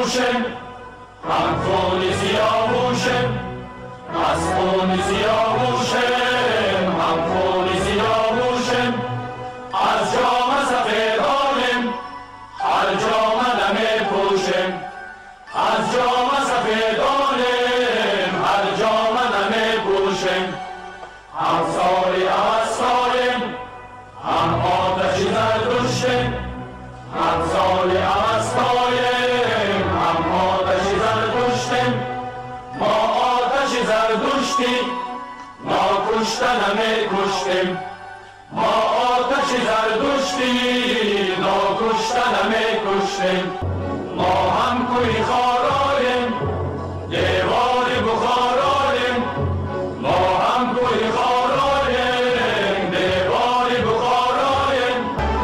سیاوشم هم خون سیاوشم از خون سیاوشم هم خون سیاوشم از جام سفیدانم هر جام نمی پوشم از جام سفیدانم هر جام نمی پوشم هم ساری اوستایم هم آتش زردشتم هم ساری اوستایم هم آتش زردشتم ما آتش زردشتی ما کشته نمی کشتیم ما آتش زردشتی ناکشته نمی کشتیم ما هم کوی خارایم دیوار بخارایم ما هم کوی خارایم دیوار بخارایم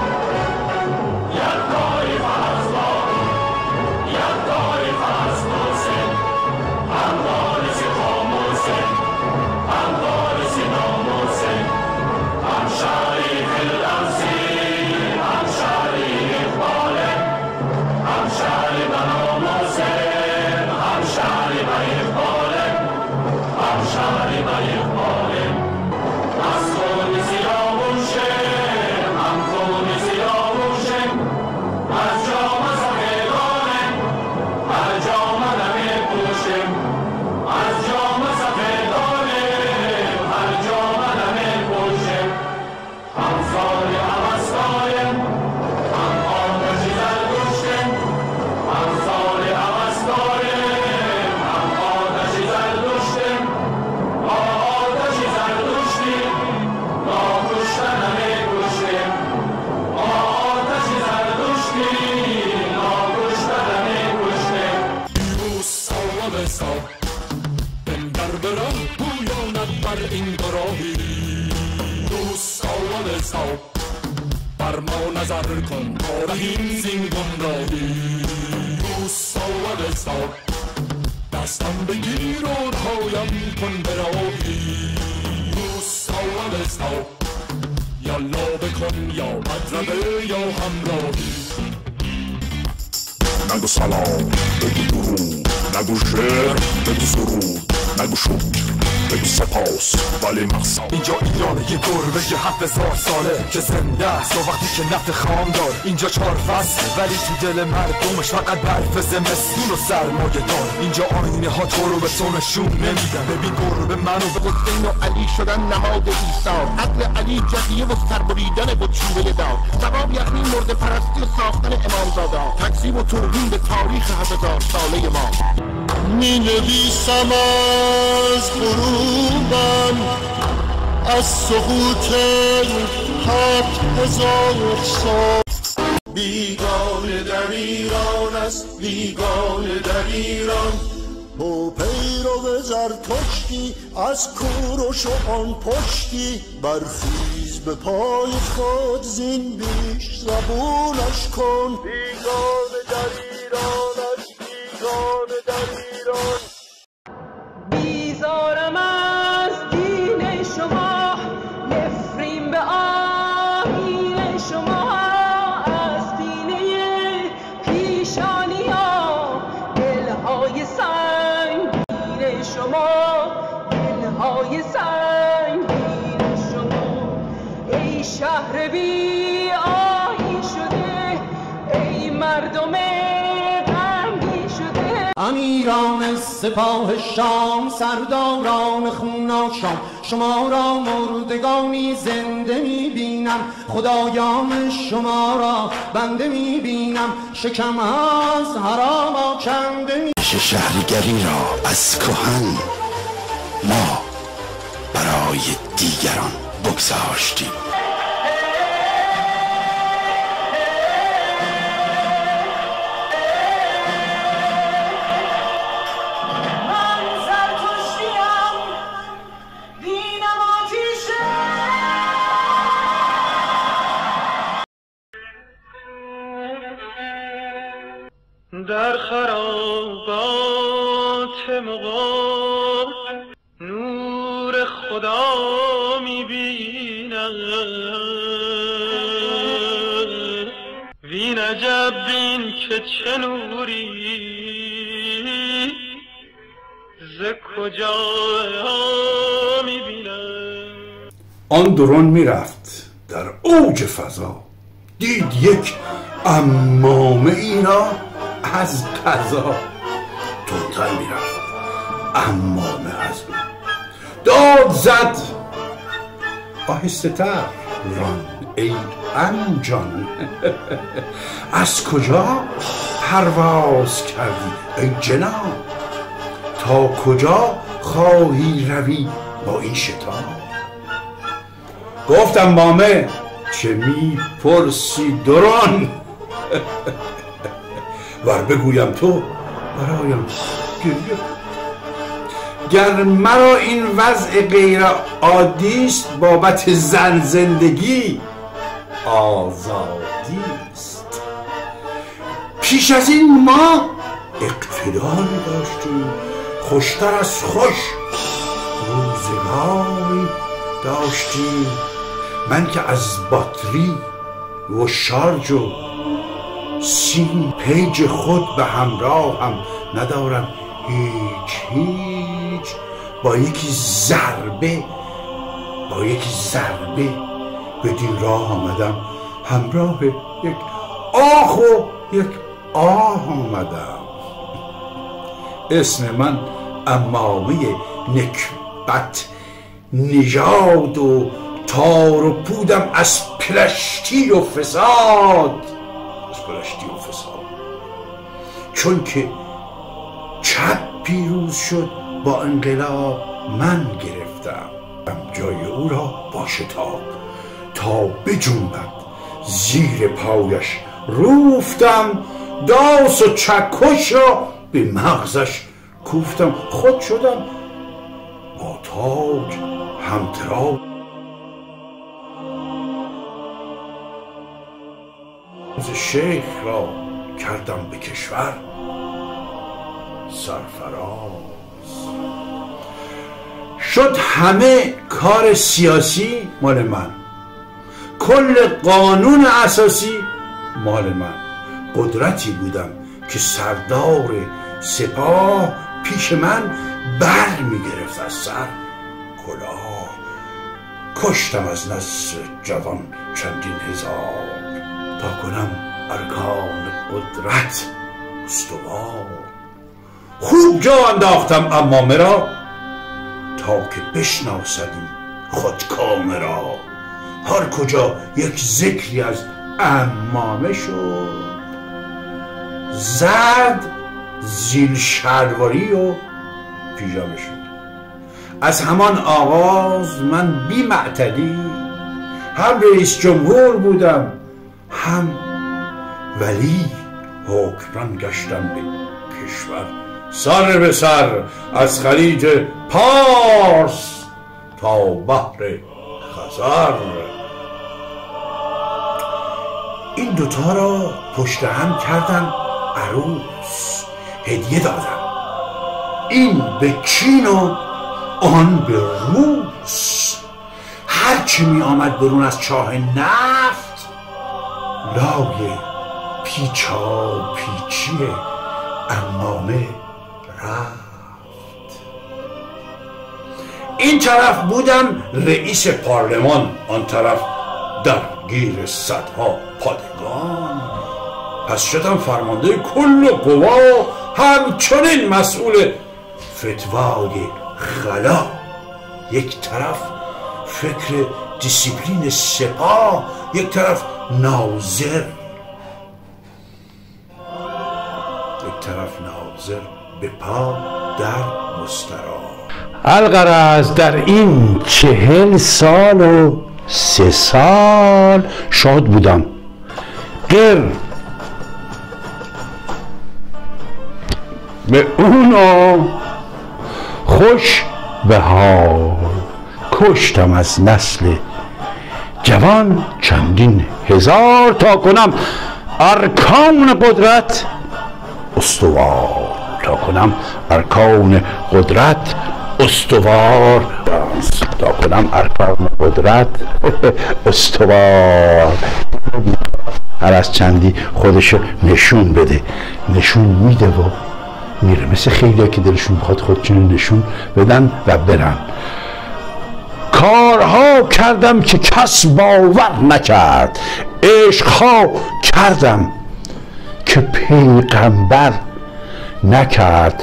یک تاریخ از ما یک تاریخ از دوستیم هم وارث خاموشیم هم وارث ناموسیم هم شهری فردوسی هم شهری اقبالیم هم شهری بناموسیم هم شهری با اقبالیم هم شهری با اقبالیم از خون سیاوشیم هم خون سیاوشیم از جام سفیدانیم هر جام نمی پوشیم از جام سفیدانیم هر جام نمی پوشیم هم ساری اوستایم هم آتش زردشتیم هم ساری اوستایم هم آتش زردشتیم ما آتش زردشتیم ما کشته نمی کشتیم ما آتش زردشتیم ما کشته نمی کشتیم پیروز سالم سال بنگر برم پویاند بر این گراهی روز سالم سال بر ما نظر کن تا رهیم زین گمراهی روز سالم سال دستم بگیر و پایم کن براهی روز سالم سال یا لابه کن یا مدربه یا همراهی نگو سلام بگو درود نگو شعر بگو سرود نگو شکر بگو سپاس ولی مقصد اینجا ایرانه یه گربه 7000 ساله که زنده است و وقتی که نفت خام دار اینجا 4 فصل ولی تو دل مردمش فقط برف زمستون و سرمایه دار اینجا آینه ها تو رو به تو نشون نمیدن ببین گربه منو به حسین و علی شدن نماد عیسی عدل علی جدیه و سربریدن با چوبه دار ثواب یخنی مرد پرستی و ساختن امامزاده تکذیب و توهین به تاریخ 7000 ساله ما می نویسم از غروبم از سقوط 7000 سال بیگانه در ایران است بیگانه در ایران تو پیرو زرتشتی از کوروش و آن پشتی برخیز به پای خود زین بیش زبونش کن بیگانه در ایران است بیگانه در ایران بیزارم از دین شما نفرین به آیین شما از دینه پیشانی ها دلهای سنگین شما دلهای سنگین شما ای شهر بی آیین شده ای مردم امیران سپاه شام سرداران خوناشام شما را مردگانی زنده میبینم خدایان شما را بنده میبینم شکم از حرام آکنده شهریگری را از کهن ما برای دیگران بگذاشتیم در خرابات مغان نور خدا میبینم وین عجب بین که چه نوری ز کجا میبینم. آن درون میرفت در اوج فضا، دید یک عمامه ای را از قضا. تندتر میرفت عمامه از او، داد زد آهسته تر ران ای عمجان. از کجا پرواز کردی ای جناب؟ تا کجا خواهی روی با این شتاب؟ گفت عمامه چه میپرسی دران؟ ور بگویم تو برایم گریه. گر مرا این وضع غیر عادیست، بابت زن زندگی آزادیست. پیش از این ما اقتداری داشتیم، خوشتر از خوش روزگاری داشتیم. من که از باتری و شارژ و سیم پیج خود به همراه هم ندارم، هیچ با یکی ضربه بدین راه آمدم، همراه یک آخ و یک آه آمدم. اسم من عمامه نکبت نژاد و تار و پودم از پلشتی و فساد. چون که چپ پیروز شد با انقلاب، من گرفتم جای او را با شتاب. تا بجنبد زیر پایش روفتم، داس و چکش را به مغزش کوفتم. خود شدم با تاج همتراب، شیخ را کردم به کشور سرفراز. شد همه کار سیاسی مال من، کل قانون اساسی مال من. قدرتی بودم که سردار سپاه پیش من بر میگرفت از سر کلاه. کشتم از نسل جوان چندین هزار، تا کنم ارکان قدرت استوار. خوب جا انداختم عمامه را، تا که بشناسدیم خودکامه را. هر کجا یک ذکری از عمامه شد، زد زیل شلواری و پیژامه شد. از همان آغاز من بی معطلی هم رئیس جمهور بودم، هم ولی حکمران گشتم به کشور. سر به سر از خلیج پارس تا بحر خزر. این دوتا را پشت هم کردم عروس، هدیه دادم، این به چین و آن به روس. هرچه می آمد برون از چاه نفت، لای پیچا پیچی عمامه رفت. این طرف بودم رئیس پارلمان، آن طرف درگیر صدها پادگان. پس شدم فرمانده کل قوا، همچنین مسئول فتوای خلا. یک طرف فکر دیسیپلین سپاه، یک طرف ناظر، به پا در مسترا. الغرض در این 40 سال و 3 سال شاد بودم. غیر به اونو خوش به حال کشتم از نسل جوان چندین هزار، تا کنم ارکان قدرت استوار. تا کنم ارکان قدرت استوار. تا کنم ارکان قدرت استوار. هر از چندی خودشو نشون بده. نشون میده و میره، مثل خیلی که دلشون بخواد خودشون نشون بدن و برن. کارها کردم که کس باور نکرد، عشقها کردم که پیغمبر نکرد.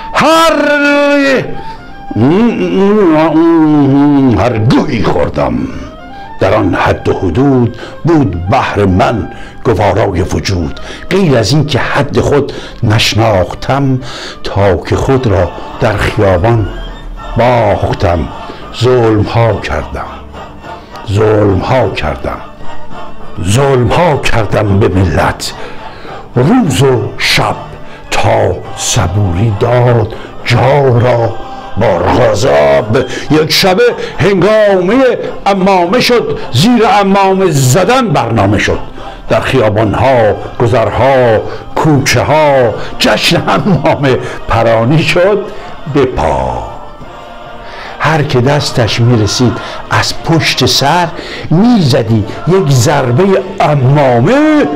هر گویی خوردم، در آن حد و حدود بود بهر من گوارای وجود. غیر از این که حد خود نشناختم، تا که خود را در خیابان باختم. ظلم ها کردم به ملت، روز و شب تا صبوری داد جا را با غضب. یک شبه هنگامه عمامه شد، زیر عمامه زدن برنامه شد. در خیابانها، گذرها، کوچه ها جشن عمامه پرانی شد به پا. هر که دستش میرسید از پشت سر، میزدی یک ضربه عمامه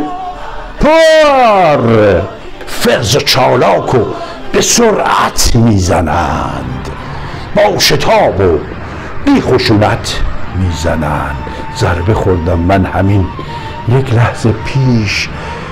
پر. فرز و چالاک و به سرعت میزنند، با شتاب و بی خشونت میزنند. ضربه خوردم من همین یک لحظه پیش،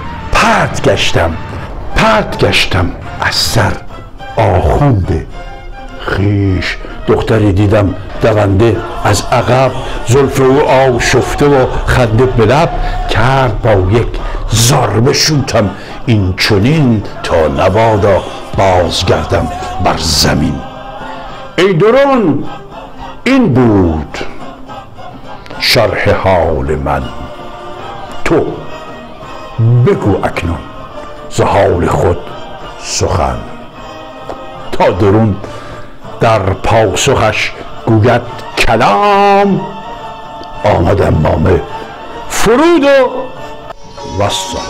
پرت گشتم از سر آخونده خیش. دختری دیدم دونده از عقب، زلف او آشفته و خنده به لب، کرد با یک ضربه شوتم این چنین، تا نبادا بازگردم بر زمین. ای درون این بود شرح حال من، تو بگو اکنون ز حال خود سخن. تا درون در پاسخش گوید کلام، آمد عمامه فرود و والسلام.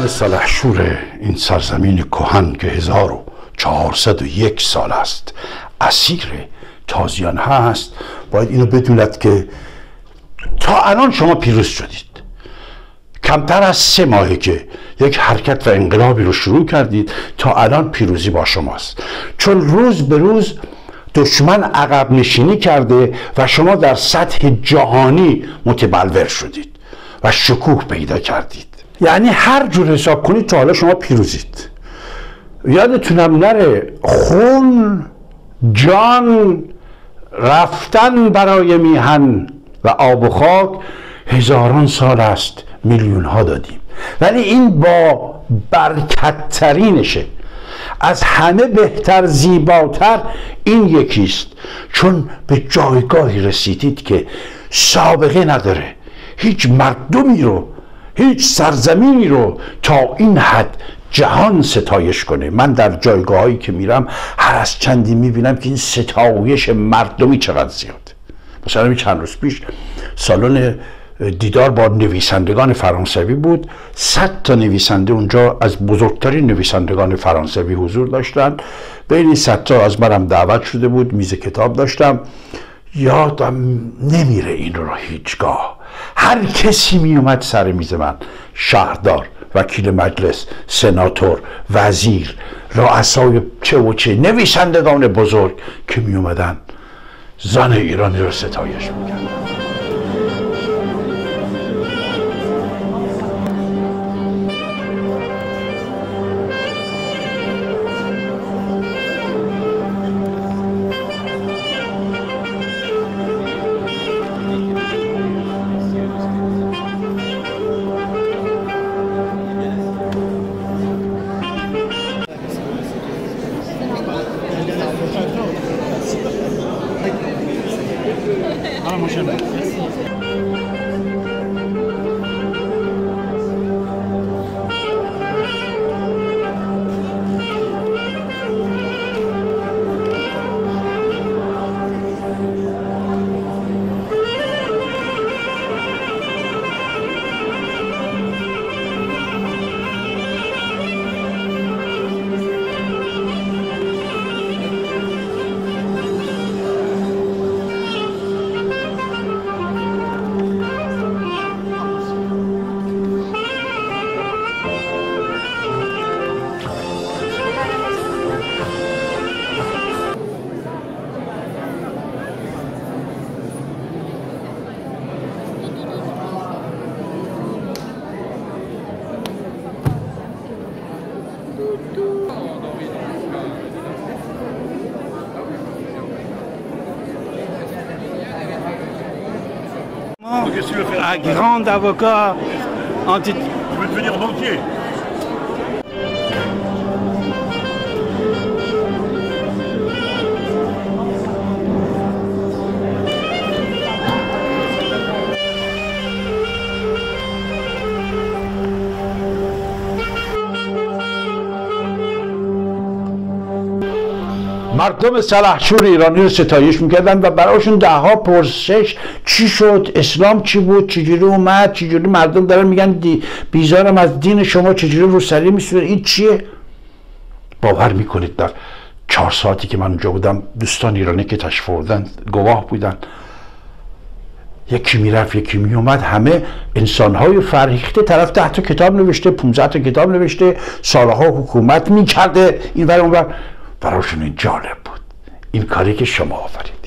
سلحشور این سرزمین کهن که 1401 سال است اسیر تازیان هست، باید اینو بدوند که تا الان شما پیروز شدید. کمتر از 3 ماهه که یک حرکت و انقلابی رو شروع کردید، تا الان پیروزی با شماست، چون روز به روز دشمن عقب نشینی کرده و شما در سطح جهانی متبلور شدید و شکوه پیدا کردید. یعنی هر جور حساب کنید تا حالا شما پیروزید. یادتونم نره خون، جان، رفتن برای میهن و آب و خاک هزاران سال است، میلیون ها دادیم، ولی این با برکت ترینشه، از همه بهتر، زیباتر این یکیست، چون به جایگاهی رسیدید که سابقه نداره. هیچ مردمی رو، هیچ سرزمینی رو تا این حد جهان ستایش کنه. من در جایگاهایی که میرم هر از چندی میبینم که این ستایش مردمی چقدر زیاده. مثلا چند روز پیش سالن دیدار با نویسندگان فرانسوی بود. 100 تا نویسنده اونجا از بزرگترین نویسندگان فرانسوی حضور داشتن. بین این 100 تا از منم دعوت شده بود، میز کتاب داشتم. یادم نمیره این رو هیچگاه. هر کسی میومد سر میز من، شهردار، وکیل مجلس، سناتور، وزیر، رؤسای چه و چه، نویسندگان بزرگ که میومدن زن ایرانی رو ستایش میکردن. Un grand avocat anti... Tu veux devenir banquier? مردم سلحشور ایرانی رو ستایش میکردن و براشون دهها پرسش چی شد، اسلام چی بود، چجوری اومد، چجوری مردم دارن میگن بیزارم از دین شما، چجوری رو سری میسونه، این چیه؟ باور میکنید در 4 ساعتی که من اونجا بودم دوستان ایرانی که تشریف آوردن گواه بودن، یکی میرفت یکی میومد، همه انسانهای فرهیخته، طرف 10 تا کتاب نوشته، 15 تا کتاب نوشته، سالها حکومت میکرده این ور اون ور. براشون این جالب بود، این کاری که شما آفریدید.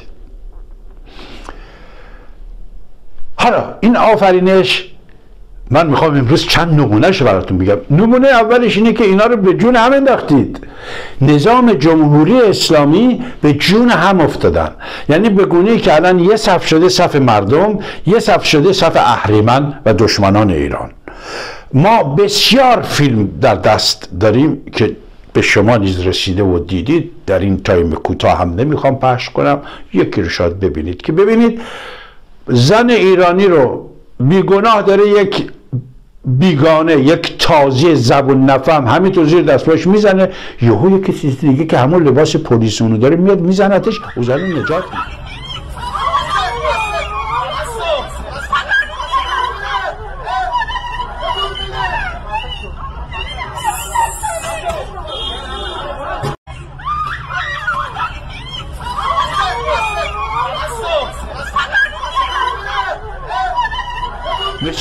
حالا این آفرینش من میخوام امروز چند نمونهش براتون بگم. نمونه اولش اینه که اینا رو به جون هم انداختید. نظام جمهوری اسلامی به جون هم افتادن، یعنی به گونه‌ای که الان یه صف شده صف مردم، یه صف شده صف اهریمن و دشمنان ایران. ما بسیار فیلم در دست داریم که به شما نیز رسیده و دیدید، در این تایم کوتاه هم نمیخوام پخش کنم، یکی رو شاید ببینید که ببینید زن ایرانی رو بیگناه داره یک بیگانه، یک تازی زبون نفهم همینطور زیر دستش میزنه، یهو یک چیز دیگه که همون لباس پلیس اونو داره میاد میزنتش، او زن نجات میده.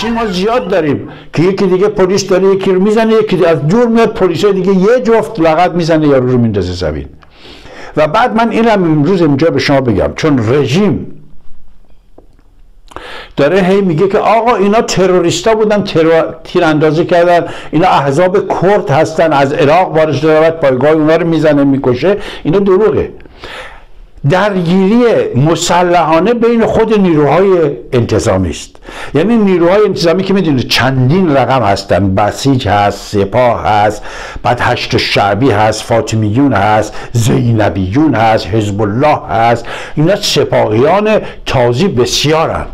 چین ما زیاد داریم که یکی دیگه پلیس داره یکی رو میزنه، یکی از دور میاد پلیس دیگه یه جفت لغت میزنه یارو رو میندازه زمین. و بعد من اینم امروز اینجا به شما بگم، چون رژیم داره هی میگه که آقا اینا تروریستا بودن، تیراندازی کردن، اینا احزاب کرد هستن، از عراق وارد شده پایگاه اونا رو میزنه میکشه، اینا دروغه. درگیری مسلحانه بین خود نیروهای انتظامی است. یعنی نیروهای انتظامی که میدونید چندین رقم هستن، بسیج هست، سپاه هست، بعد هشت شعبی هست، فاطمیون هست، زینبیون هست، حزب الله هست، اینا سپاهیان تازی بسیارند.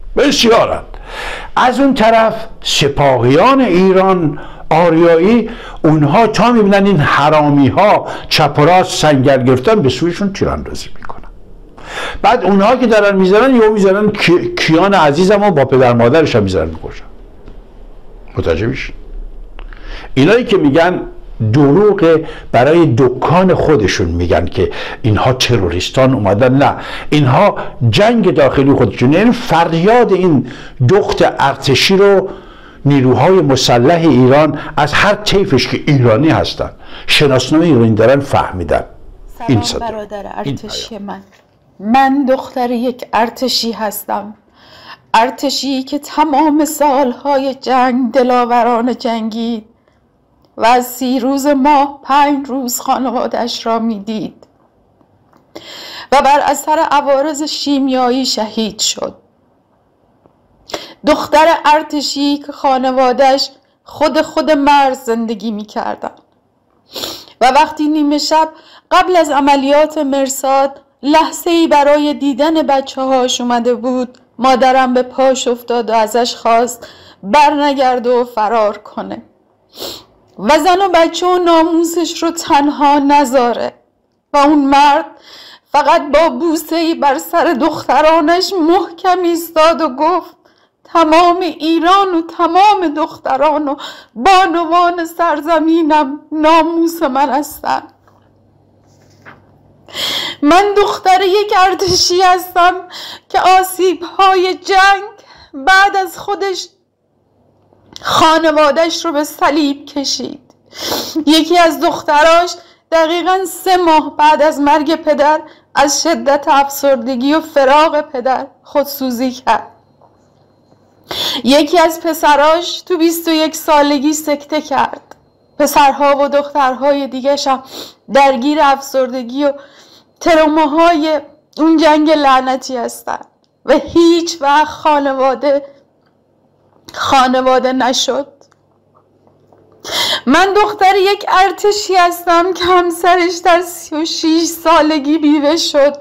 از اون طرف سپاهیان ایران آریایی، اونها تا میبینن این حرامی ها چپ و راست سنگر گرفتن به سویشون تیراندازی میکنن. بعد اونها که دارن میزنن یا میزنن کیان عزیزم و با پدر مادرش هم میزنن میکشن. متوجه میشین؟ اینایی که میگن دروغ برای دکان خودشون میگن که اینها تروریستان اومدن، نه، اینها جنگ داخلی خودشون، یعنی فریاد این دخت ارتشی رو نیروهای مسلح ایران از هر طیفش که ایرانی هستن، شناسنامه ایرانی دارن، فهمیدن. این سلام برادر ارتشی من دختر یک ارتشی هستم، ارتشی که تمام سالهای جنگ دلاورانه جنگید و از 30 روز ماه 5 روز خانوادش را میدید و بر اثر عوارض شیمیایی شهید شد. دختر ارتشی که خانوادش خود مرز زندگی میکردن و وقتی نیمه شب قبل از عملیات مرصاد لحظه‌ای برای دیدن بچه‌هاش اومده بود، مادرم به پاش افتاد و ازش خواست برنگرده و فرار کنه و زن و بچه و ناموسش رو تنها نذاره و اون مرد فقط با بوسه‌ای بر سر دخترانش محکم ایستاد و گفت تمام ایران و تمام دختران و بانوان سرزمینم ناموس من هستن. من دختر یک ارتشی هستم که آسیب‌های جنگ بعد از خودش خانوادش رو به صلیب کشید. یکی از دختراش دقیقاً 3 ماه بعد از مرگ پدر از شدت افسردگی و فراق پدر خودسوزی کرد. یکی از پسراش تو 21 سالگی سکته کرد. پسرها و دخترهای دیگرش هم درگیر افسردگی و تروماهای اون جنگ لعنتی هستن و هیچ وقت خانواده نشد. من دختر یک ارتشی هستم که همسرش در 36 سالگی بیوه شد.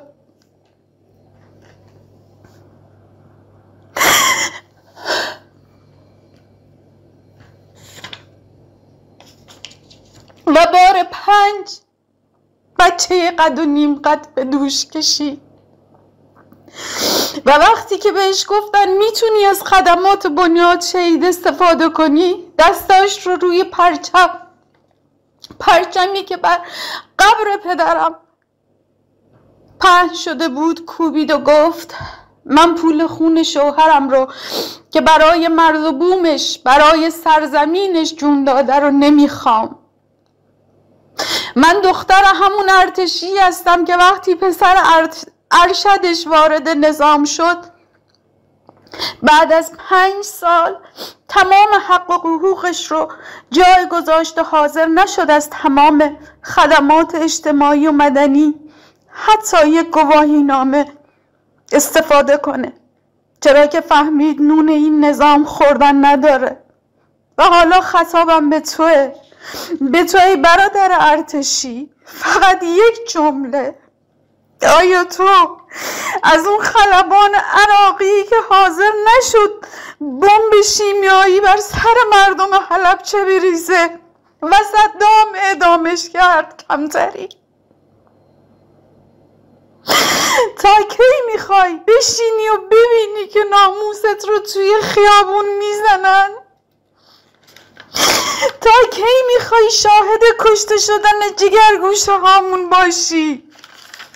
و بار 5 بچه قد و نیم قد به دوش کشید و وقتی که بهش گفتن میتونی از خدمات بنیاد شهید استفاده کنی، دستاش رو روی پرچمی که بر قبر پدرم پهن شده بود کوبید و گفت من پول خون شوهرم رو که برای مرد و بومش، برای سرزمینش جون داده رو نمیخوام. من دختر همون ارتشی هستم که وقتی پسر ارشدش وارد نظام شد، بعد از 5 سال تمام حق و حقوقش رو جای گذاشت و حاضر نشد از تمام خدمات اجتماعی و مدنی، حتی یک گواهی نامه استفاده کنه، چرا که فهمید نون این نظام خوردن نداره. و حالا خطابم به توه برادر ارتشی، فقط یک جمله: آیا تو از اون خلبان عراقی که حاضر نشد بمب شیمیایی بر سر مردم حلبچه بریزه و صدام اعدامش کرد کمتری؟ تا کی میخوای بشینی و ببینی که ناموست رو توی خیابون میزنن؟ تا کی میخوای شاهد کشته شدن جگرگوشه هامون باشی؟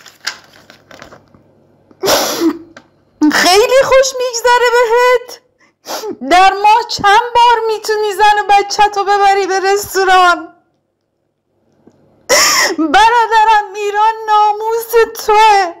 خیلی خوش میگذره بهت در ماه چند بار میتونی زن و بچه‌تو ببری به رستوران؟ برادرم، ایران ناموس توه.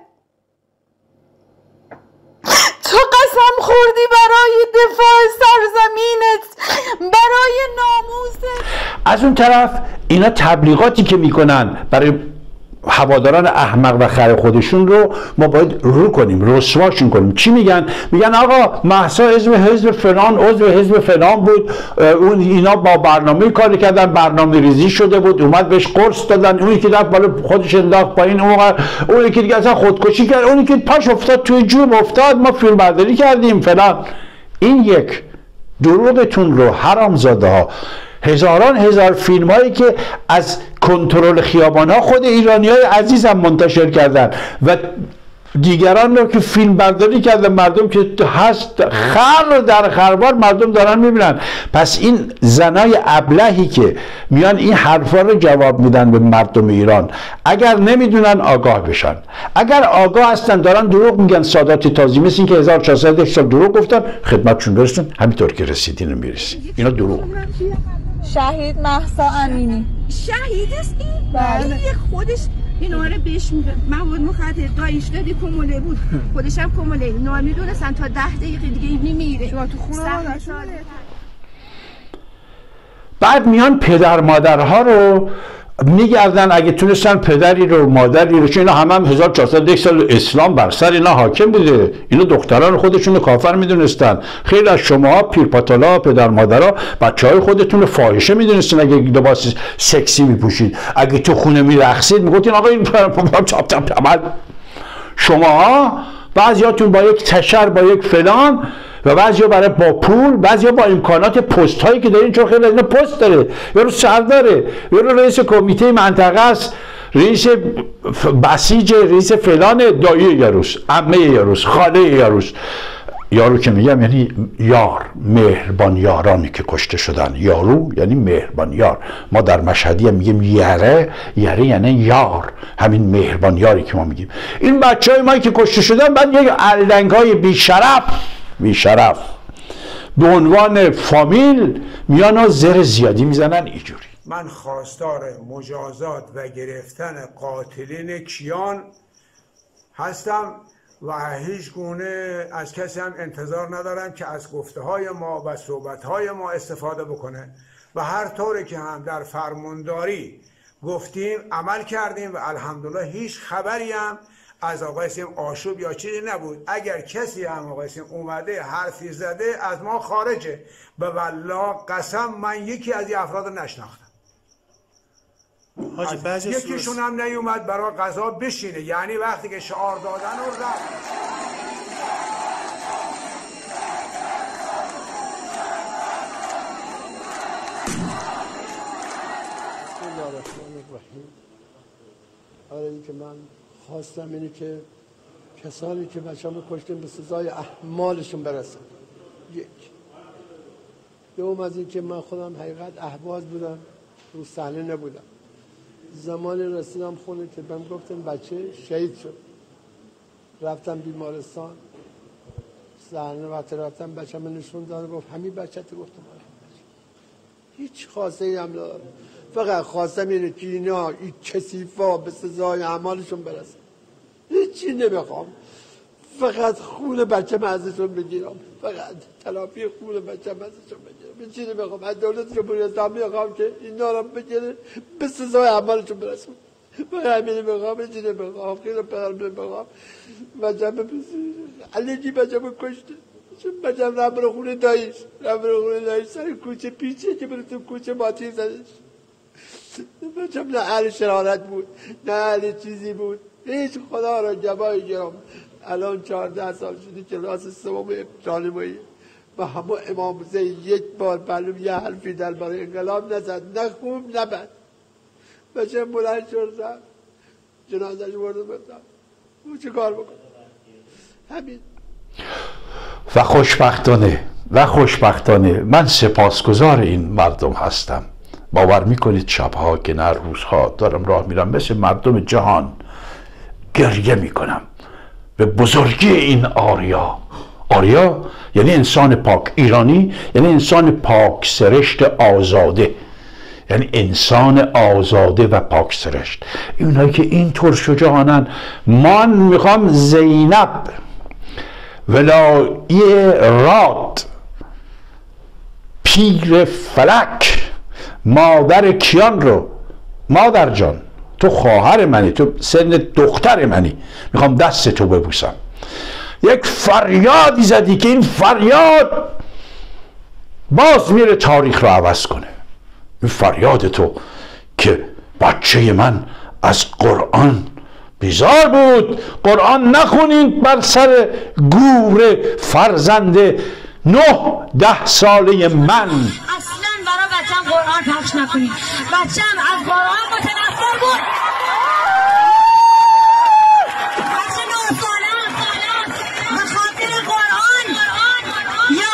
تو قسم خوردی برای دفاع سرزمینت، برای ناموست. از اون طرف اینا تبلیغاتی که میکنن برای هواداران احمق و خر خودشون رو ما باید رو کنیم، رسواشون کنیم. چی میگن؟ میگن آقا مهسا حزب فلان عضو حزب فلان بود، اون اینا با برنامه کار کردن، برنامه ریزی شده بود، اومد بهش قرص دادن، اونی که رفت بالا خودش انداخت پایین، اونی که دیگه اصلا خودکشی کرد، اونی که پاش افتاد توی جوب افتاد، ما فیلم برداری کردیم فلان. این یک دروغتون رو حرامزاده ها، هزاران هزار فیلم هایی که از کنترل خیابان ها خود ایرانی های عزیز هم منتشر کردن و دیگران رو که فیلم برداری کردن، مردم که هست خر در خروار مردم دارن میبینن. پس این زنای ابلهی که میان این حرفا رو جواب میدن به مردم ایران، اگر نمیدونن آگاه بشن، اگر آگاه هستن دارن دروغ میگن. سادات تازی مثل این که 1400 سال دروغ گفتن خدمتشون برسون، همینطور که رسیدین میرسین. اینا دروغ. شهید مهسا امینی شهید است این؟ بله خودش اینا رو بهش مواد مخدر دایش دادی کموله بود، خودش هم کموله. اینا میدونستن تا 10 دقیقه دیگه میمیره. شما تو خونه بعد میان پدر مادرها رو میگردن، اگه تونستن پدری رو مادری رو، چون اینا هم 1401 سال اسلام بر سر اینا حاکم بوده، اینا دختران خودشون رو کافر میدونستن. خیلی از شما پیرپاتالا پدر مادرها بچهای خودتون رو فاحشه میدونستن اگه لباس سکسی میپوشید، اگه تو خونه میرقصید میگفتین آقا این شما بعضیاتون با یک تشر با یک فلان و بعضیا برای با پول، بعضیا با امکانات پست هایی که دارین، چون خیلی از اینا پست داره، یارو سرداره، یارو رئیس کمیته منطقه است، رئیس بسیج، رئیس فلان، دایی یاروس، عمه یاروس، خاله یاروس. یارو که میگم یعنی یار، مهربان یارانی که کشته شدن. یارو یعنی مهربان یار. ما در مشهدی هم میگیم یاره، یاره یعنی یار، همین مهربان یاری که ما میگیم. این بچهای ما که کشته شدن بعد یک الدنگای بیشرف به عنوان فامیل میان و زر زیادی میزنن اینجوری. من خواستار مجازات و گرفتن قاتلین کیان هستم و هیچ گونه از کسی هم انتظار ندارم که از گفته های ما و صحبت های ما استفاده بکنه و هر طوری که هم در فرمانداری گفتیم عمل کردیم و الحمدلله هیچ خبری هم از آقای سیم آشوب یا چیزی نبود. اگر کسی هم آقای سیم اومده حرفی زده از ما خارجه، به والله قسم من یکی از این افراد رو نشناختم. یکیشون هم نیومد برای قضا بشینه، یعنی وقتی که شعار دادن و رفت. این که من خواستم اینه که کسانی که بچه‌مو کشتن به سزای اعمالشون برسن. یک. دوم از این که من خودم حقیقت اهواز بودم، رو صحنه نبودم. زمانی رسیدم خونه که بهم گفتن بچه شهید شد. رفتم بیمارستان، صحنه وقتی رفتم بچه‌مو نشون داد، گفت همین بچه تو. گفتم هیچ خواسته ای هم ندارم، فقط خواستم اینه که اینا این کثیفا به سزای اعمالشون برسن. هیچی نمیخوام، فقط خون بچه‌م ازشون بگیرم، فقط تلافی خون بچه‌م ازشون بگیرم. هیچی نمیخوام. از دولت جمهوری اسلامی میخوام که اینا رو بگیره به سزای اعمالشون برسن. فقط همین میخوام، هیچی نمیخوام. خیلی پدرم نمیخوام. بچه‌م علیجی بچه‌مو کشته. بچه‌م رفت برو خونه داییش، سر کوچه پیچه که برو تو کوچه ماتی زدش. بچه‌م نه اهل شرارت بود، نه اهل چیزی بود. هیچ خدا را جوای گرم. الان 14 سال شده کلاس سوم ابتدایی و همه امام حسین یک بار معلوم یه حرفی درباره انقلاب نزد، نه خوب نه بد. بچه‌م بلند شد رفت، جنازه‌اش برده بردم. او چه کار بکنم؟ همین. و خوشبختانه من سپاسگزار این مردم هستم. باور میکنید شبها که نه روزها دارم راه میرم مثل مردم جهان گریه میکنم به بزرگی این آریا یعنی انسان پاک، ایرانی یعنی انسان پاک سرشت آزاده، یعنی انسان آزاده و پاک سرشت. اینهایی که اینطور شجاعانن. من میخوام زینب ولایی راد پیر فلک مادر کیان رو، مادر جان تو خواهر منی، تو سن دختر منی، میخوام دست تو ببوسم. یک فریادی زدی که این فریاد باز میره تاریخ رو عوض کنه. این فریاد تو که بچه من از قرآن بیزار بود، قرآن نخونید بر سر گور فرزند 9-10 ساله من. اصلا برای بچم قرآن پخش نکنید. بچم از قرآن متنفر بود. بچه 9 ساله به خاطر قرآن یا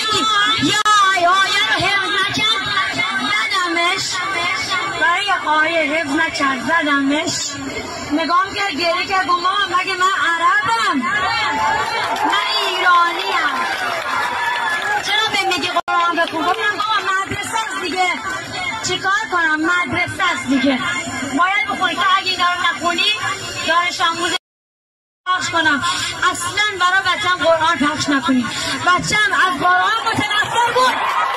آیه رو حفظ نکرد زدمش، برای آیه حفظ نکرد زدمش. نگاه کرد گریه کرد گفت مامان مگه من عربم؟ من ایرانیم، چرا به میگی قرآن بخون؟ گفتم بابا مدرسه است دیگه، چیکار کنم؟ مدرسه است دیگه، باید بخونی که اگه اینا رو نخونی دانش آموز پخش کنم. اصلا برای بچم قرآن پخش نکنی. بچم از قرآن متنفر بود.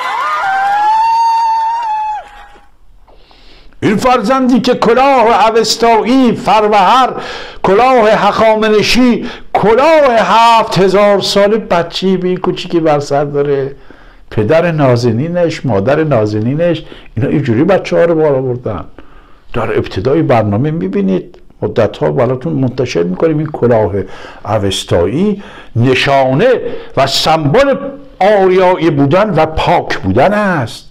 این فرزندی که کلاه اوستایی، فروهر، کلاه هخامنشی، کلاه 7000 ساله بچی بی کوچیکی بر سر داره، پدر نازنینش، مادر نازنینش، اینا اینجوری بچه ها رو بالا بردن. در ابتدای برنامه میبینید مدت ها براتون منتشر میکنیم این کلاه اوستایی نشانه و سمبل آریایی بودن و پاک بودن است.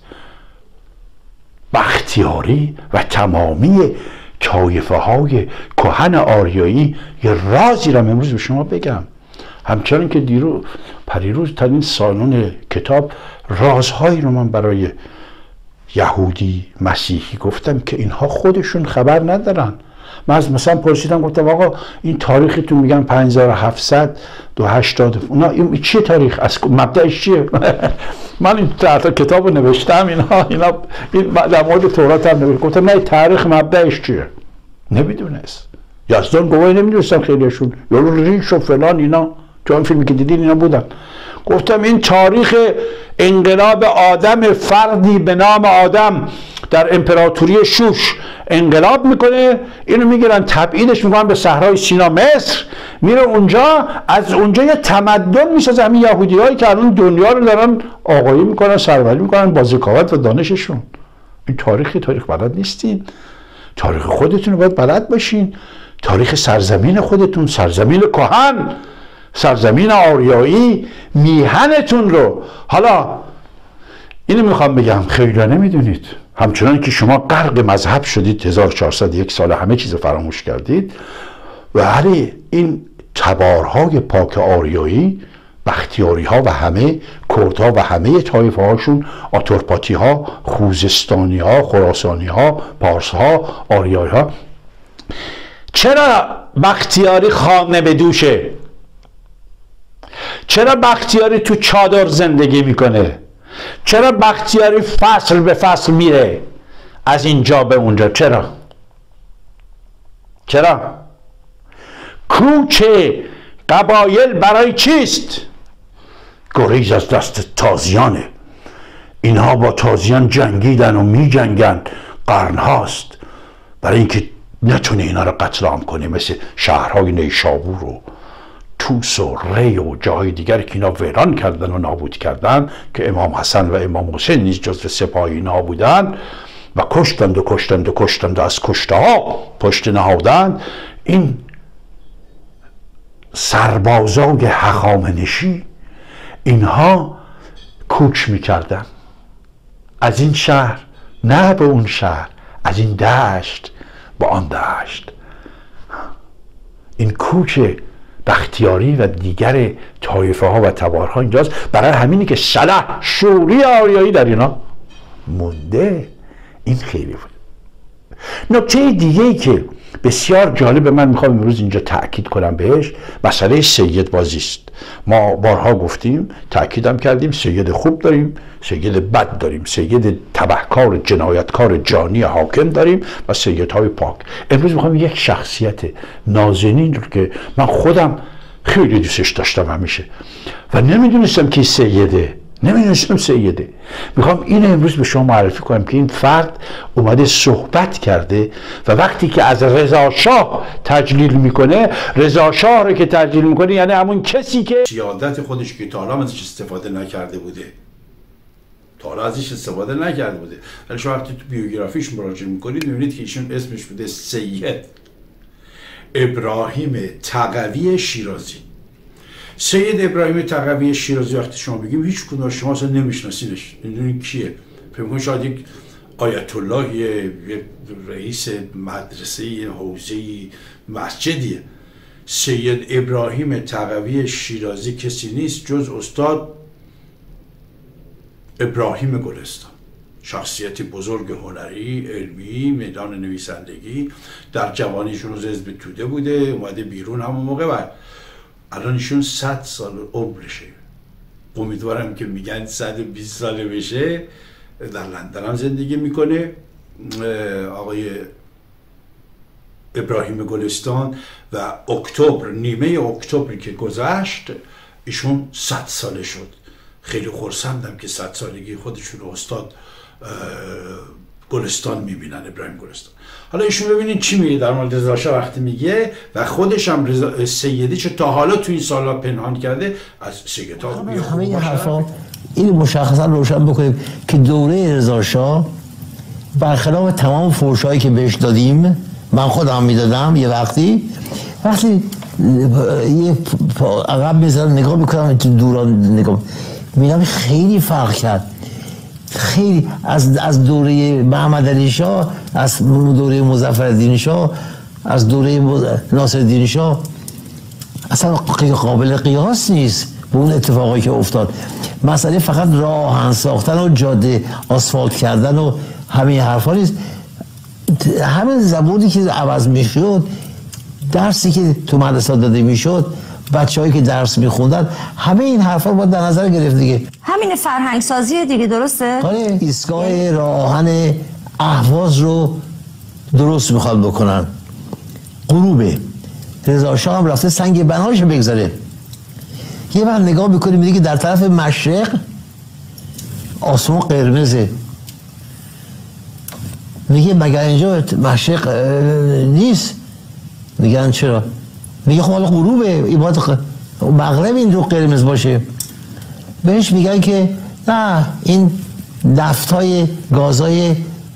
بختیاری و تمامی طایفه های کهن آریایی. یه رازی را امروز به شما بگم، همچنان که پریروز در این سالن کتاب رازهایی رو من برای یهودی مسیحی گفتم که اینها خودشون خبر ندارن. من از مثلا پرسیدم گفتم آقا این تاریختون میگن 5700 280 اونا این چیه تاریخ؟ از مبدأش چیه؟ من این کتاب رو نوشتم، اینا در مورد تورات هم نوشتم. گفتم نه تاریخ مبدأش چیه؟ نمیدونست. یزدان گواهی نمیدونستم خیلیشون، یارو ریش و فلان اینا، تو این فیلمی که دیدین اینا بودن. گفتم این تاریخ انقلاب آدم، فردی به نام آدم در امپراتوری شوش انقلاب میکنه، اینو میگیرن تبعیدش میکنن به صحرای سینا مصر، میره اونجا، از اونجا یه تمدن میسازه. همین یهودی هایی که الان دنیا رو دارن آقایی میکنن، سروری میکنن با ذکاوت و دانششون. این تاریخ بلد نیستین، تاریخ خودتون رو باید بلد باشین، تاریخ سرزمین خودتون، سرزمین کهن، سرزمین آریایی، میهنتون رو. حالا اینو میخوام بگم خیلی نمیدونید، همچنان که شما غرق مذهب شدید 1401 سال همه چیز فراموش کردید، ولی این تبارهای پاک آریایی، بختیاری ها و همه کردها و همه طایفه هاشون، آتورپاتی ها، خوزستانی ها، خراسانی ها، پارس ها، آریایی ها، چرا بختیاری خانه به دوشه؟ چرا بختیاری تو چادر زندگی میکنه؟ چرا بختیاری فصل به فصل میره از اینجا به اونجا؟ چرا؟ کوچ قبایل برای چیست؟ گریز از دست تازیانه. اینها با تازیان جنگیدن و می جنگن قرن هاست برای اینکه نتونه اینا رو قتل عام کنه، مثل شهرهای نیشابور و توس و ری و جاهای دیگر که اینا ویران کردن و نابود کردن، که امام حسن و امام حسین نیز جزو سپاه اینا بودن و کشتند و کشتند و کشتند و از کشته ها پشت نهادند. این سربازای هخامنشی اینها کوچ میکردن از این شهر نه به اون شهر، از این دشت به آن دشت. این کوچ بختیاری و دیگر طایفه ها و تبارها اینجاست. برای همینی که صلاح شوری آریایی در اینا مونده. این خیلی بود. نکته دیگه ای که بسیار جالب، من میخوام امروز اینجا تاکید کنم بهش، مسئله سید بازی است. ما بارها گفتیم، تاکیدم کردیم، سید خوب داریم، سید بد داریم، سید تبهکار جنایتکار جانی حاکم داریم و سیدهای پاک. امروز میخوام یک شخصیت نازنین رو که من خودم خیلی دوستش داشتم همیشه و نمیدونستم که سیده، میخوام این امروز به شما معرفی کنم که این فرد اومده صحبت کرده و وقتی که از رضا شاه تجلیل میکنه، رضا شاه رو که تجلیل میکنه یعنی همون کسی که سیادت خودش که تا حالا ازش استفاده نکرده بوده، ولی شما وقتی تو بیوگرافیش مراجعه میکنید میبینید که ایشون اسمش بوده سید ابراهیم تقوی شیرازی. سید ابراهیم تقوی شیرازی وقتی شما بگیم هیچ کدوم شما اصلا نمیشناسینش، نمیدونید کیه. فکر کنید شاید یک آیت الله، یک رئیس مدرسه، حوزه مسجدیه. سید ابراهیم تقوی شیرازی کسی نیست جز استاد ابراهیم گلستان، شخصیتی بزرگ هنری، علمی، میدان نویسندگی. در جوانیشون از حزب توده بوده، اومده بیرون همون موقع و الان ایشون 100 سال عمرشه. امیدوارم که میگن 120 ساله بشه. در لندن هم زندگی میکنه آقای ابراهیم گلستان و اکتبر، نیمه اکتبری که گذشت ایشون 100 ساله شد. خیلی خرسندم که 100 سالگی خودشون استاد گلستان میبینن، ابراهیم گلستان. حالا ایشون ببینید چی میگه در مورد رضا شاه وقتی میگه و خودش هم سیدی چه تا حالا تو این سالا پنهان کرده از سیدها. همه این حرفا این مشخصا روشن بکنیم که دوره رضا شاه برخلاف تمام فحش‌هایی که بهش دادیم، من خودم میدادم یه وقتی یه عقب میذارم نگاه میکنم تو دوران نگاه میبینم خیلی فرق کرد. خیلی از دوره محمد علی شاه، از دوره مظفرالدین شاه، از دوره ناصرالدین شاه اصلا قابل قیاس نیست به اون اتفاقایی که افتاد. مسئله فقط راه آهن ساختن و جاده آسفالت کردن و همین حرفا نیست. همین زبونی که عوض میشد، درسی که تو مدرسه داده میشد، بچه‌هایی که درس میخوندن، همه این حرفا باید در نظر گرفت دیگه. همین فرهنگ سازی دیگه، درسته؟ آره، ایستگاه راه آهن اهواز رو درست میخواد بکنن. غروبه، رضا شاه هم رفته سنگ بناشو بگذاره. یه وقت نگاه میکنیم میگه در طرف مشرق آسمون قرمزه. میگه مگر اینجا مشرق نیست؟ میگن چرا؟ میگه خب حالا غروبه، این باید مغرب این رو قرمز باشه. بهش میگن که نه، این نفت‌های گازهای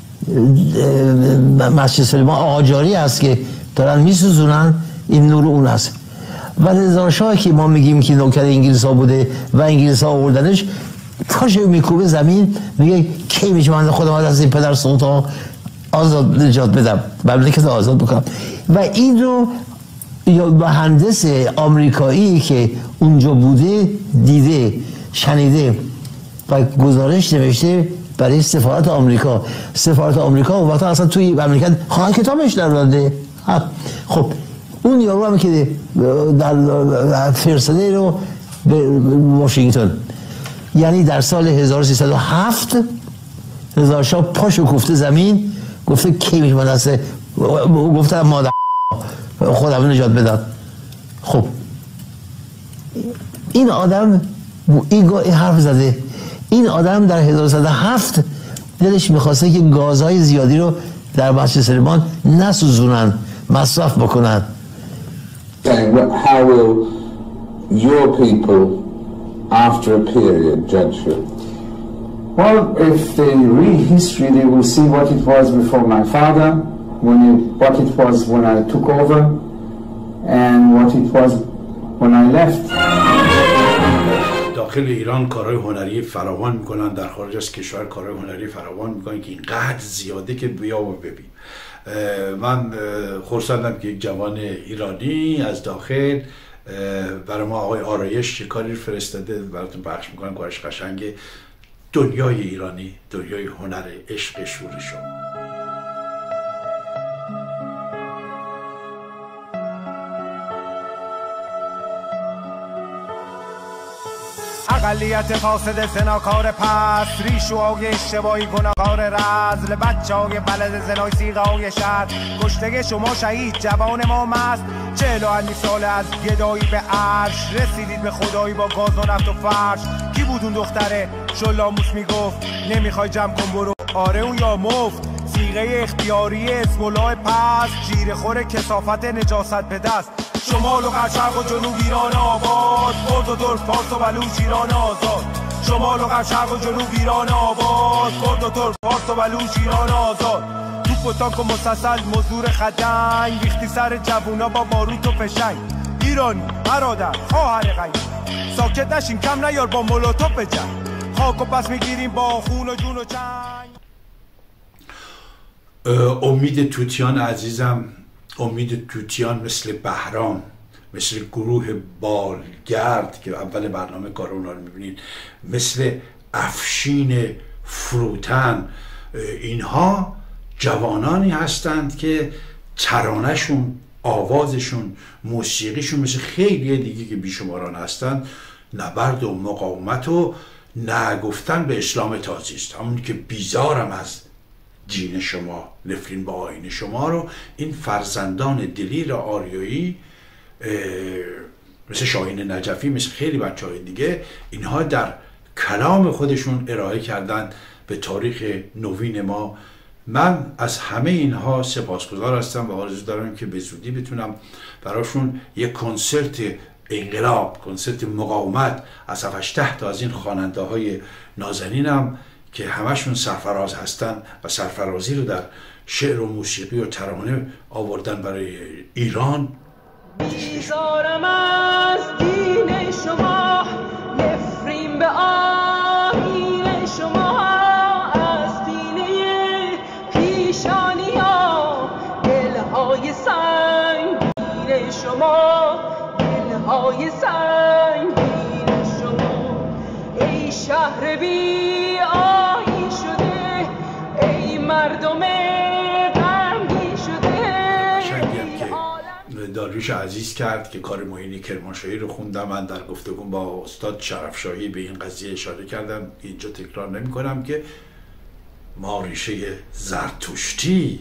مسجد سلیمان آجاری هست که دارن میسوزونن، این نور اون هست. و رضا شاه که ما میگیم که نوکر انگلیس ها بوده و انگلیس ها آوردنش، پاشه میکوبه زمین، میگه کی میشه من خودم از این پدر سلطان آزاد نجات بدم، مملکت آزاد بکنم. و این رو یا مهندس آمریکایی که اونجا بوده دیده، شنیده و گزارش نوشته برای سفارت آمریکا. سفارت آمریکا و وقتا اصلا توی مملکت خواهد کتابش در داده. خب اون یارو هم که در فرستاده رو به واشنگتن، یعنی در سال 1307 رضا شاه پاشو کوفته زمین، گفته کی میشه من دست، گفته مادر خودم نجات بدم. خب این آدم این حرف زده. این آدم در 1307 دلش میخواسته که گازهای زیادی رو در مسجد سلیمان نسوزونن، مصرف بکنن. How will your people after a period judge you? Well, if they read history, they will see what it was before my father, what it was when I took over, and what it was when I left. داخل ایران کارهای هنری فراوان میکنن، در خارج از کشور کارهای هنری فراوان میکنن که اینقدر زیاده که بیا و ببین. من خرسندم که یک جوان ایرانی از داخل برای ما آقای آرایش یه کاری فرستاده، براتون پخش میکنم، کارش قشنگه. دنیای ایرانی، دنیای هنر، عشق، شور شما. اقلیت فاسد زناکار پس، ریشوهای اشتباهی گناهکار رزل، بچه های بلد زنای سیغه های شهر، کشته شما شهید جوان ما مست، 40 سال از گدایی به عرش، رسیدید به خدایی با گاز و نفت و فرش. کی بود اون دختره شلاموس میگفت نمیخوای جمع کن برو؟ آره اون یا مفت، سیغه اختیاری اسم الله پس، جیره خور کثافت نجاست به دست. شمال و غرب شرق و جنوب ایران آباد، کرد و ترک فارس و بلوچ ایران آزاد. شمال و غرب شرق و جنوب ایران آباد، کرد و ترک فارس و بلوچ ایران آزاد. توپ و تانک و مسلسل مزدور خدنگ، ریختی سر جوونا با باروت و فشنگ. ایرانی برادر خواهر غیر، ساکت نشین کم نیار با مولوتوف بجنگ. خاک و پس میگیریم با خون و جون و چنگ. امید توتیان عزیزم، امید توتیان مثل بهرام، مثل گروه بالگرد که اول برنامه کار اونا رو میبینید، مثل افشین فروتن، اینها جوانانی هستند که ترانهشون، آوازشون، موسیقیشون مثل خیلی دیگه که بیشماران هستند نبرد و مقاومت و نگفتن به اسلام تازی است. همون که بیزارم از دین شما، نفرین با آیین شما رو این فرزندان دلیر آریایی مثل شاهین نجفی، مثل خیلی بچه های دیگه، اینها در کلام خودشون ارائه کردن به تاریخ نوین ما. من از همه اینها سپاسگزار هستم و آرزو دارم که به زودی بتونم براشون یک کنسرت انقلاب، کنسرت مقاومت از 7-8 تا از این خواننده های نازنینم که همشون سرفراز هستن و سرفرازی رو در شعر و موسیقی و ترانه آوردن برای ایران. بیزارم از دین شما، نفرین به آیین شما، از دینه پیشانی ها، دلهای سنگین شما، دلهای سنگین شما. ای شهر بی آیین شده، ای مردم غمگین شده. شنگیم که داریوش عزیز کرد که کار معینی کرمانشاهی رو خوندم. من در گفتگو با استاد شرفشاهی به این قضیه اشاره کردم، اینجا تکرار نمی کنم که ما ریشه زرتشتی،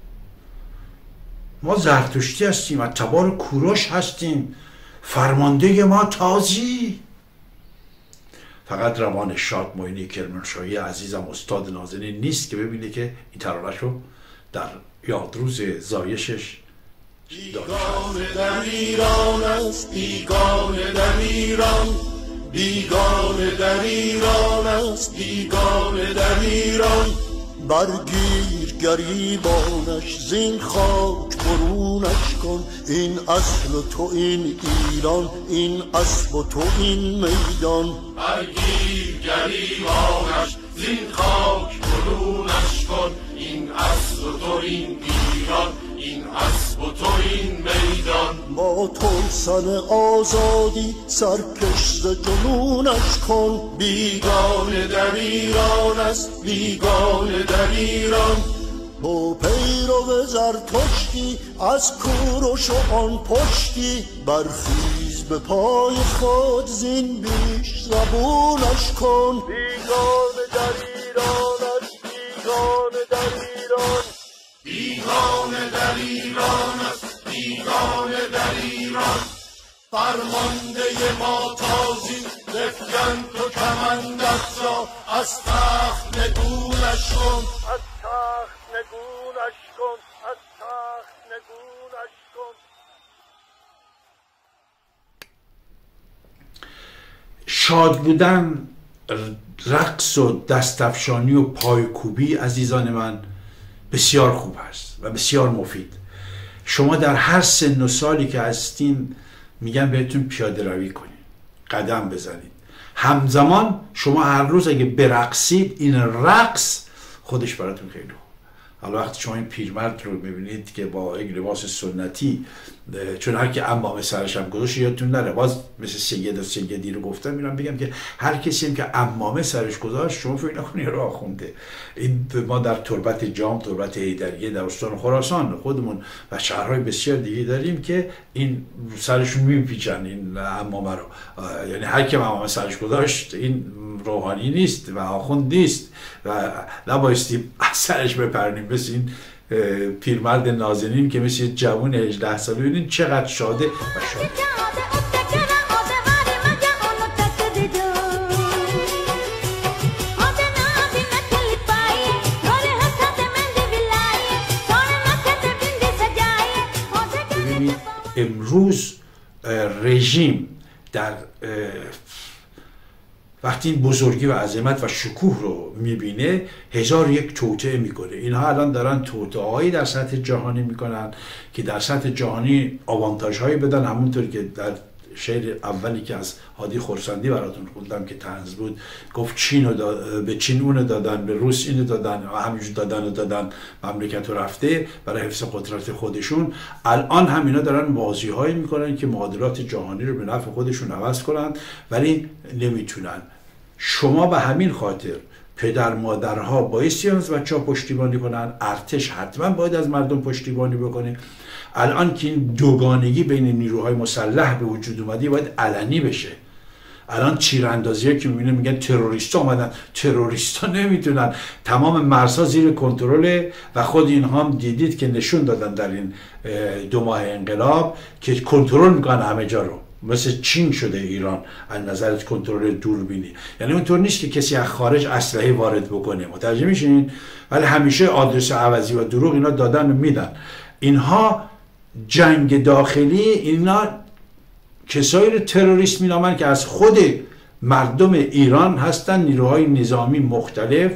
ما زرتشتی هستیم، از تبار کوروش هستیم، فرمانده ما تازی. فقط روان شاد معینی کرمانشاهی عزیزم استاد نازنین نیست که ببینه که این ترانه‌ش رو در یادروز زایشش بیگانه در ایران است، بیگانه در ایران، بیگانه در ایران است، بیگانه در ایران. برگیر گریبانش زین خاک برونش کن، این اصل تو این ایران، این اسب و تو این میدان. برگیر گریبانش زین خاک برونش کن، این اصل و تو این ایران، این اسب و تو این میدان. با توسن آزادی سرکش ز جنونش کن، بیگانه در ایران است، بیگانه در ایران. با پیرو زرتشتی از کوروش و آن پشتی، برخیز به پای خود زین بیش زبونش کن. بیگانه در ایران است، بیگانه در ایران، بیگانه در ایران است، بیگانه در ایران. فرمانده ما تازی، بفکن تو کمندت را، از تخت نگونش کن، از تخت نگونش کن، از تخت نگونش کن. شاد بودن، رقص و دستفشانی و پایکوبی عزیزان من بسیار خوب است و بسیار مفید. شما در هر سن و سالی که هستین میگن بهتون پیاده روی کنید، قدم بزنید. همزمان شما هر روز اگه برقصید، این رقص خودش براتون خیلی خوب. حالا وقتی شما این پیرمرد رو ببینید که با یک لباس سنتی چون هر کی عمامه سرش هم گذاشت یادتون نره، باز مثل سید و سیدی رو گفتم، میرم بگم که هر کسی هم که عمامه سرش گذاشت شما فکر نکنید راه خونده. این ما در تربت جام، تربت حیدریه در استان خراسان خودمون و شهرهای بسیار دیگه داریم که این سرشون میپیچن این عمامه رو، یعنی هر کی عمامه سرش گذاشت این روحانی نیست و آخوند نیست و نبایستی سرش بپرنیم. مثل این پیرمرد نازنین که مثل جوان 18 ساله، ببینید چقدر شاده و شاده. ببینید امروز رژیم در وقتی این بزرگی و عظمت و شکوه رو میبینه 1001 توطئه میکنه. اینها الان دارن توطئه‌هایی در سطح جهانی میکنن که در سطح جهانی آوانتاژهایی بدن، همونطور که در شعر اولی که از هادی خرسندی براتون خوندم که طنز بود، گفت به چین اونو دادن، به روس اینو دادن و همینجور دادن مملکت رو رفته برای حفظ قدرت خودشون. الان هم اینا دارن بازی‌هایی میکنن که معادلات جهانی رو به نفع خودشون عوض کنن ولی نمیتونن. شما به همین خاطر پدر مادرها بایستی از بچه‌ها پشتیبانی کنن، ارتش حتما باید از مردم پشتیبانی بکنه. الان که این دوگانگی بین نیروهای مسلح به وجود اومده باید علنی بشه. الان تیراندازی‌ها که می‌بینن میگن تروریست‌ها اومدن، تروریست‌ها نمیتونن، تمام مرزها زیر کنترل و خود اینها هم دیدید که نشون دادن در این 2 ماه انقلاب که کنترل میکنن همه جا رو، مثل چین شده ایران از نظر کنترل دوربینی. یعنی اونطور نیست که کسی از خارج اسلحه وارد بکنه، متوجه میشین؟ ولی همیشه آدرس عوضی و دروغ اینا دادن و میدن. اینها جنگ داخلی، اینا کسایی رو تروریست مینامن که از خود مردم ایران هستن، نیروهای نظامی مختلف،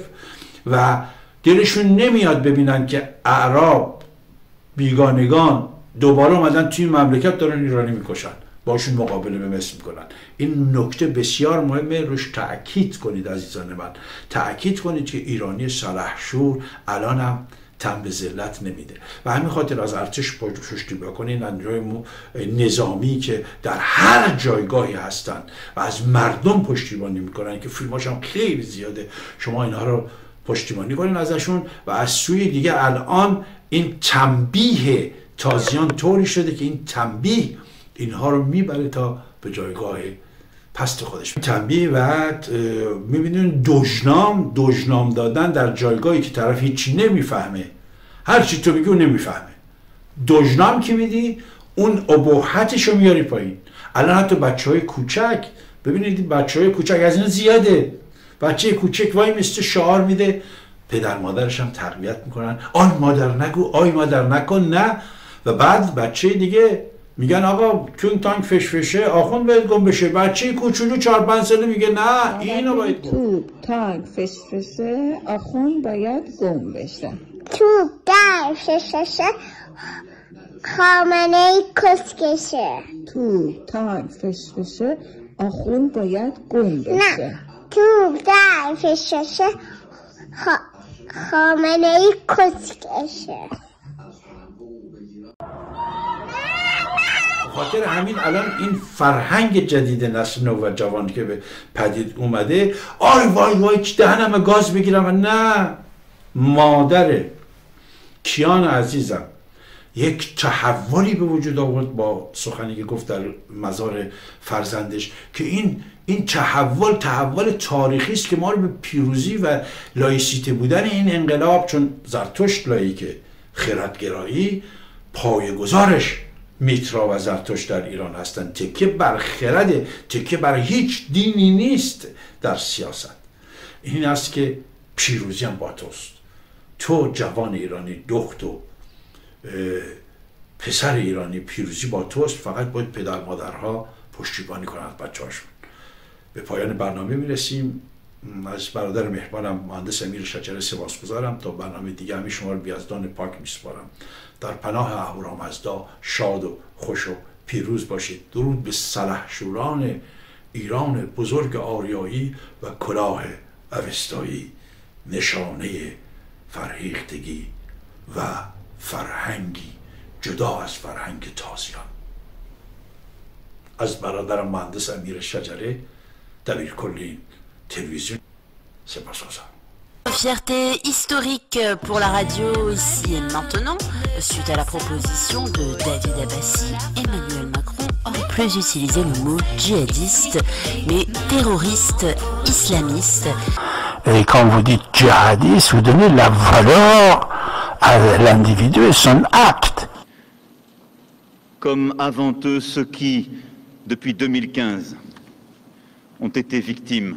و دلشون نمیاد ببینن که اعراب بیگانگان دوباره اومدن توی مملکت دارن ایرانی میکشن، باشون مقابله به مثل میکنن. این نکته بسیار مهمه، روش تأکید کنید عزیزان من، تأکید کنید که ایرانی سلحشور الان هم تن به ذلت نمیده و همین خاطر از ارتش پشتیبانی کنین، نیروهای نظامی که در هر جایگاهی هستن و از مردم پشتیبانی میکنن که فیلماش هم خیلی زیاده، شما اینها رو پشتیبانی کنین ازشون. و از سوی دیگه الان این تنبیه تازیان طوری شده که این تنبیه اینها رو میبره تا به جایگاه پست خودش. تنبیه و میبینین دژنام دادن در جایگاهی که طرف هیچی نمیفهمه، هر چی تو میگی اون نمیفهمه. دژنام که میدی اون ابهتش رو میاری پایین. الان حتی بچهای کوچک، ببینید بچهای کوچک از این زیاده، بچه کوچک وای میسته شعار میده، پدر مادرش هم تقویت میکنن، آی مادر نگو، آی مادر نکن، نه. و بعد بچه دیگه میگن آقا چون تانک فشفشه آخوند باید گم بشه. بچه کوچولو 4-5 ساله میگه نه اینو باید تو تانک فشفشه آخوند باید گم بشه. تو تانک فشفشه خامنه کسکشه. تو تانک فشفشه آخوند باید گم بشه. نه تو تانک فشفشه خامنه کسکشه. خاطر همین الان این فرهنگ جدید نسل نو و جوان که به پدید اومده، آی وای وای دهنم گاز بگیرم، نه مادر کیان عزیزم یک تحولی به وجود آورد با سخنی که گفت در مزار فرزندش که این تحول تاریخی است که ما رو به پیروزی و لایسیته بودن این انقلاب، چون زرتشت لایکه خردگرایی پایه‌گذارش میترا و زرتشت در ایران هستن، تکیه بر خرد، تکیه بر هیچ دینی نیست در سیاست. این است که پیروزی هم با توست، تو جوان ایرانی، دخت و پسر ایرانی، پیروزی با توست. فقط باید پدر مادرها پشتیبانی کنند بچه‌هاشون. به پایان برنامه میرسیم. از برادر مهربانم مهندس امیر شجره سپاسگزارم. تا برنامه دیگه همی شما رو به یزدان پاک میسپارم. در پناه اهورامزدا شاد و خوش و پیروز باشید. درود به سلحشوران ایران بزرگ آریایی و کلاه اوستایی، نشانه فرهیختگی و فرهنگی جدا از فرهنگ تازیان. از برادرم مهندس امیر شجره دبیرکلی تلویزیون سپاسگزارم. Fierté historique pour la radio ici et maintenant, suite à la proposition de David Abbassi, Emmanuel Macron aurait plus utilisé le mot djihadiste, mais terroriste islamiste. Et quand vous dites djihadiste, vous donnez la valeur à l'individu et son acte. Comme avant eux ceux qui, depuis 2015, ont été victimes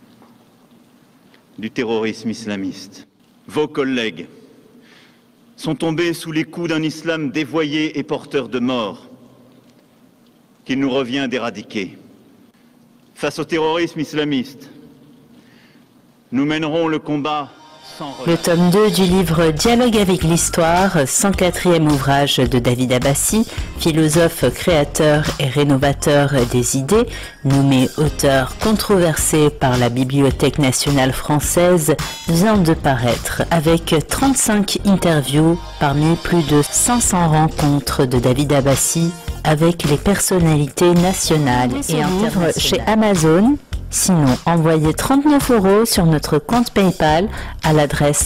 du terrorisme islamiste. Vos collègues sont tombés sous les coups d'un islam dévoyé et porteur de mort qu'il nous revient d'éradiquer. Face au terrorisme islamiste, nous mènerons le combat sans relâche. Le tome 2 du livre Dialogue avec l'histoire, 104e ouvrage de David Abbassi, philosophe, créateur et rénovateur des idées, nommé auteur controversé par la Bibliothèque nationale française, vient de paraître avec 35 interviews parmi plus de 500 rencontres de David Abbassi avec les personnalités nationales et internationales. Chez Amazon. Sinon, envoyez 39 € sur notre compte PayPal à l'adresse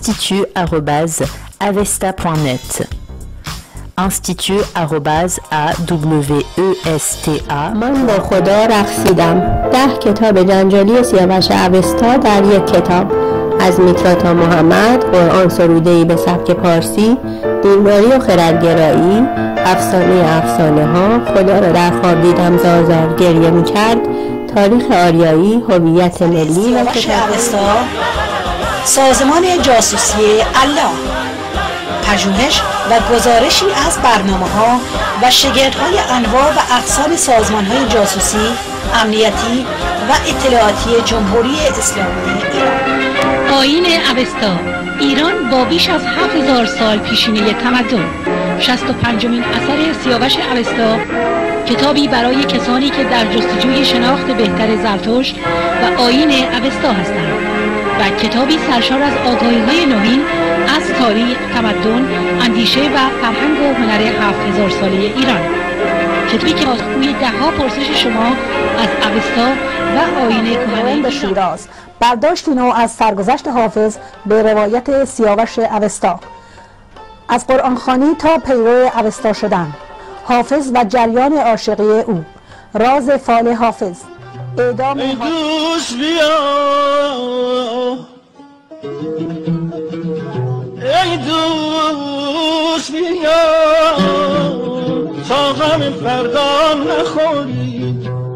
institut@avesta.net. institut@awesta. من با خدا رقصیدم. 10 کتاب جنجالی سیاوش اوستا در یک کتاب. از میترا تا محمد، قرآن سروده‌ای به سبک پارسی، دینداری و خردگرایی، افسانه ها، خدا را در خواب دیدم زار گریه می‌کرد، تاریخ آریایی، هویت ملی و اوستا، سازمان جاسوسی الله، پژوهش و گزارشی از برنامه‌ها و شگردهای انواع و اقسام سازمان‌های جاسوسی، امنیتی و اطلاعاتی جمهوری اسلامی ایران. آیین اوستا، ایران با بیش از 7000 سال پیشینه تمدن. 65مین اثر سیاوش اوستا، کتابی برای کسانی که در جستجوی شناخت بهتر زرتشت و آیین اوستا هستند و کتابی سرشار از آگاهی‌های نوین از تاریخ، تمدن، اندیشه و فرهنگ و هنر 7000 ساله ایران. کتابی که پاسخگوی ده‌ها پرسش شما از اوستا و آیین کهنه شیراز، برداشتی نو از سرگذشت حافظ به روایت سیاوش اوستا، از قرآنخوانی تا پیرو اوستا شدن، حافظ و جریان عاشقی او، راز فال حافظ، اعدام ای دوست بیا، ای دوست بیا، تا غم فردا نخوری،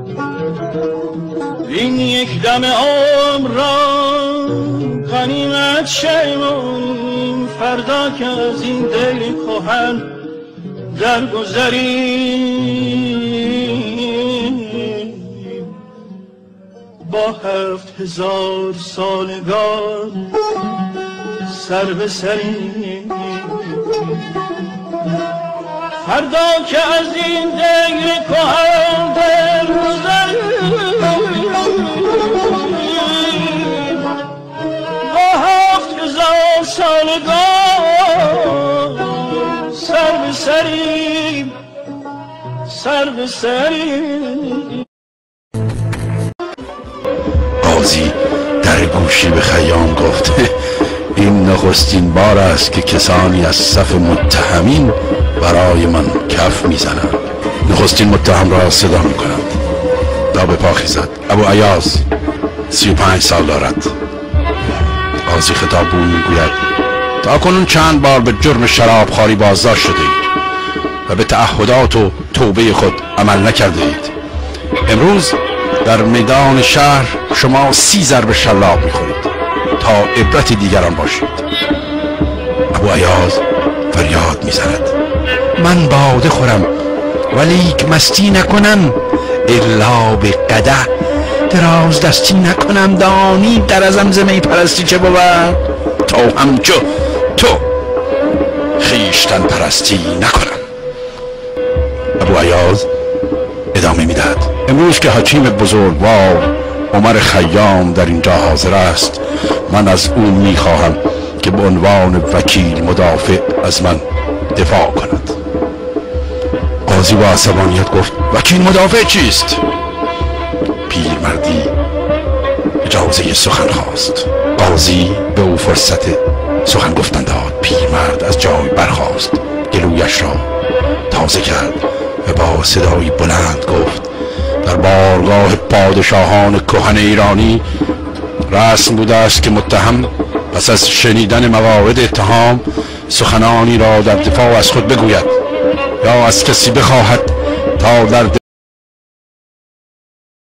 این یک دم عمر را غنیمت شمریم، فردا که از این دل کهن درگذریم، با 7000 سالگان سر به سریم، فردا که از این دیر کهن درگذریم، با 7000 سالگان سر به سریم، سر به سریم. قاضی در گوشی به خیام گفت این نخستین بار است که کسانی از صف متهمین برای من کف میزنند. نخستین متهم را صدا میکنند. دا به پا خیزد. ابو ایاز 35 سال دارد. قاضی خطاب به او میگوید تا کنون چند بار به جرم شرابخواری بازداشت شده اید و به تعهدات و توبه خود عمل نکرده اید. امروز در میدان شهر شما 30 ضرب شلاق میخورید تا عبرت دیگران باشید. ابو ایاز فریاد میزند من باده خورم ولیک مستی نکنم، الا به قدح دراز دستی نکنم، دانی در ازم زمی پرستی چه بود؟ تو همچو تو خیشتن پرستی نکنم. ابو ایاز ادامه میدهد امروز که حکیم بزرگوار عمر خیام در اینجا حاضر است، من از او میخواهم که به عنوان وکیل مدافع از من دفاع کند. قاضی با عصبانیت گفت وکیل مدافع چیست؟ پیرمردی اجازه سخن خواست. قاضی به او فرصت سخن گفتن داد. پیرمرد از جای برخاست، گلویش را تازه کرد و با صدایی بلند گفت در بارگاه پادشاهان کهن ایرانی رسم بوده است که متهم پس از شنیدن موارد اتهام سخنانی را در دفاع از خود بگوید یا از کسی بخواهد تا در